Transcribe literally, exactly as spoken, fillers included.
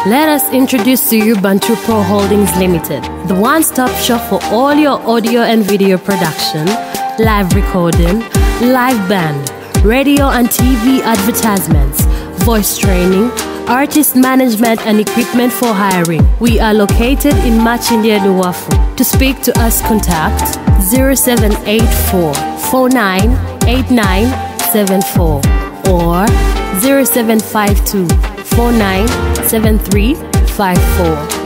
Let us introduce to you Bantu Pro Holdings Limited, the one-stop shop for all your audio and video production, live recording, live band, radio and T V advertisements, voice training, artist management and equipment for hiring. We are located in Machindia Nuwafu. To speak to us, contact zero seven eight four, four nine eight nine seven four or zero seven five two, four nine seven three five four.